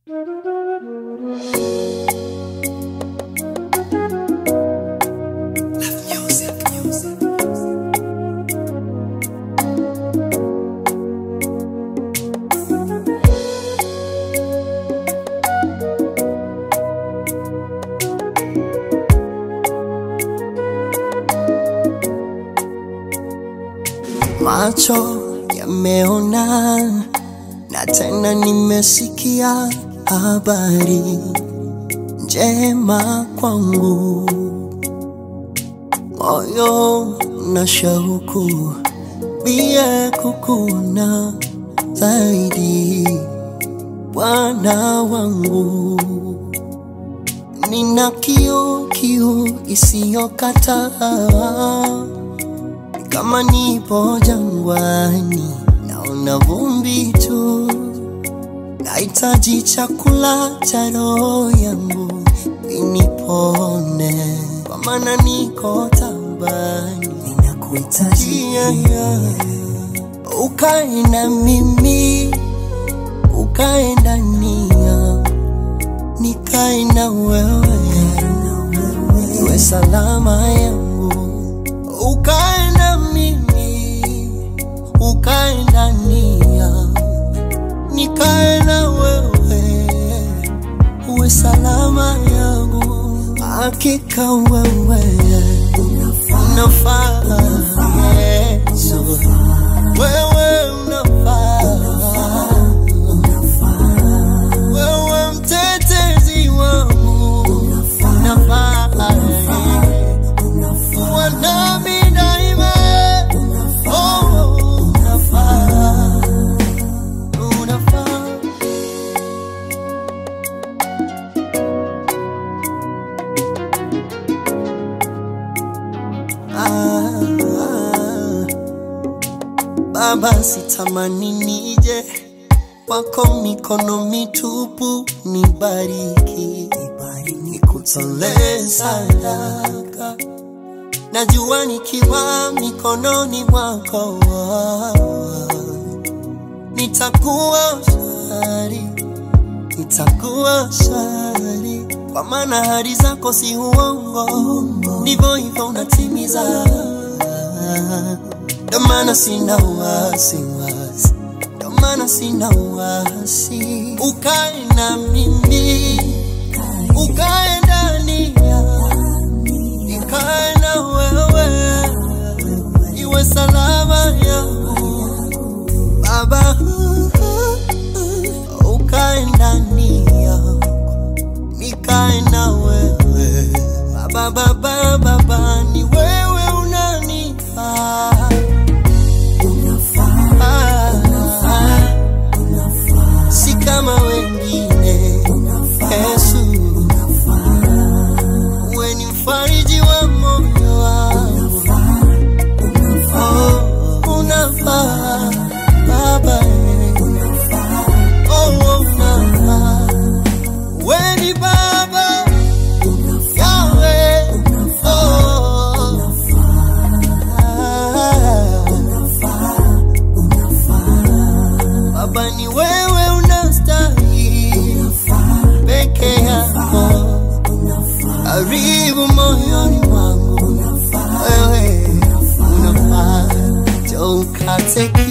Macho yameona na tena nimesikia habari njema kwangu, moyo na shauku bia kukuona zaidi, Bwana wangu. Nina kiu isiyokataa, kama nipo jangwani naona vumbi tu, nahitaji chakula cha roho yangu inipone, kwa maana niko taabani, ninakuhitaji. Ukae na mimi, ukae ndani yangu, nikae na wewe, iwe salama yangu. Ukae na mimi, ukae ndani yangu, nikae na wewe, uwe salama yangu. Hakika wewe unafaa, Yesu, wewe unafaa, wewe mtetezi wangu unafaa, wanami daima, oh, unafaa, unafaa. Baba, sitamani nije kwako mikono mitupu, nibariki, nikutolee sadaka. Najua nikiwa mikononi mwako nitakuwa shari, nitakuwa shari, kwa maana ahadi zako si uongo, ndivyo hivyo unatimiza. Ndio maana sina wasiwasi, ndio maana sina wasi. Ukae na mimi, ukae ndani yangu, nikae na wewe, iwe salama yangu. Baba, ukae ndani yangu, nikae na wewe. Baba, baba, baba, ni wewe unanifaa, si kama wengine. Yesu, wewe ni mfariji wa moyo wangu, oh, unafaa Baba, oh, unafaa. Wewe ni Baba Yahweh, oh, Baba, ni wewe unastahili peke yako, karibu moyoni mwangu, wewe unafaa. Ukate